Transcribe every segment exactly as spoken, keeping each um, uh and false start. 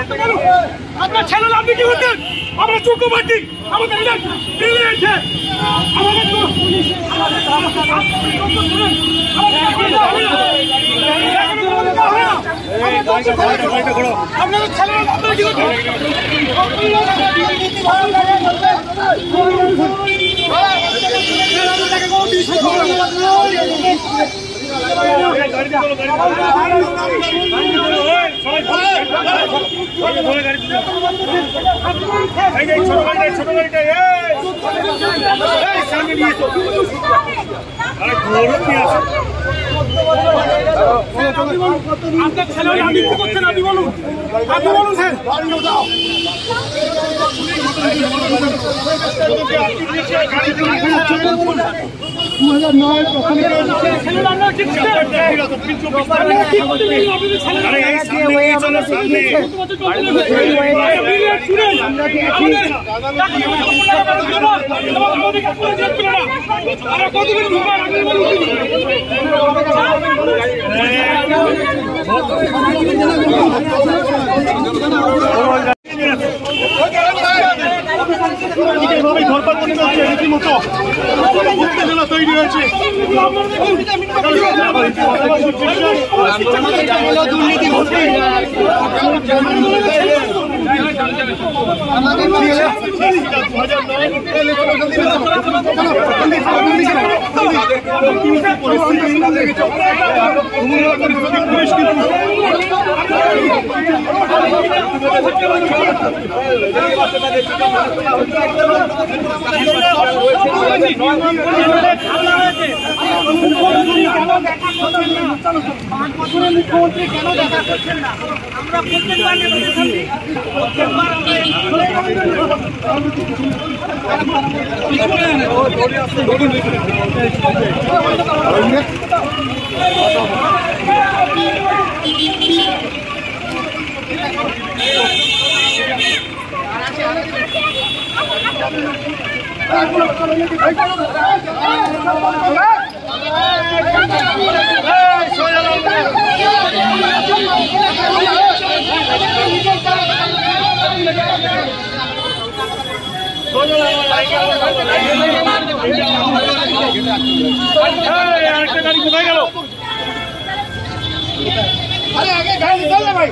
আপনার ছেলে আপনি কি করতেন? আমরা যোগ্য পার্টি আমাদের আপনাদের ছেলে আপনারা কি করতেন? আপনার ছেলে আপনি কি করছেন? আপনি বলুন, আপনি বলুন স্যার। দু হাজার নয় রীতিমতো উত্তেজনা তৈরি হয়েছে। দুর্নীতি ভর্তি মুখ্যমন্ত্রী কেন দেখা করছেন না? আমরা প্রত্যেকবার আরেকটা গাড়ি কোথায় গেল? আরে আগে গাড়ি চল না ভাই।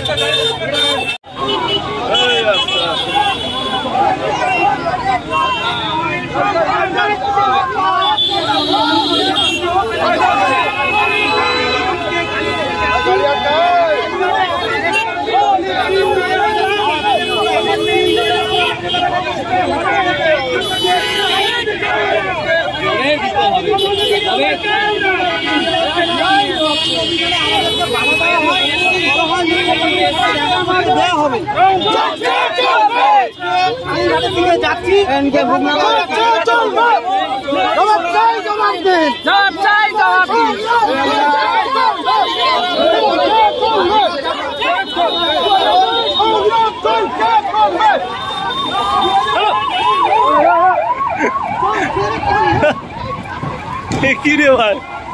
কি রে ভাই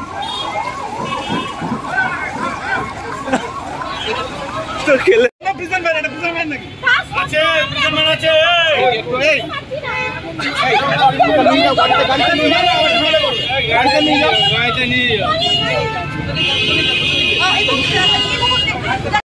তো খেলে প্রিজন ম্যান এটা প্রিজন ম্যান নাকি আছে প্রিজন ম্যান আছে এই গাড়িতে নিয়ে যাও গাড়িতে নিয়ে যাও গাড়িতে নিয়ে যাও গাড়িতে নিয়ে যাও